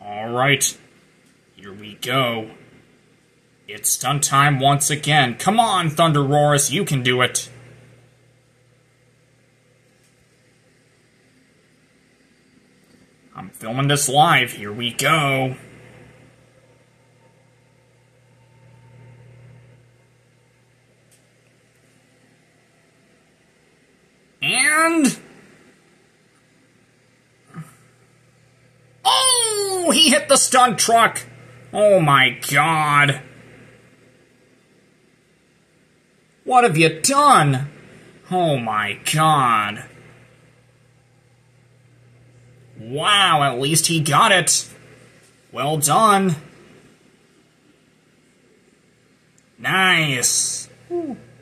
Alright, here we go. It's stunt time once again. Come on, ThunderROARus, you can do it. I'm filming this live. Here we go. And... oh, he hit the stunt truck. Oh my god. What have you done? Oh my god. Wow, at least he got it. Well done. Nice. Ooh.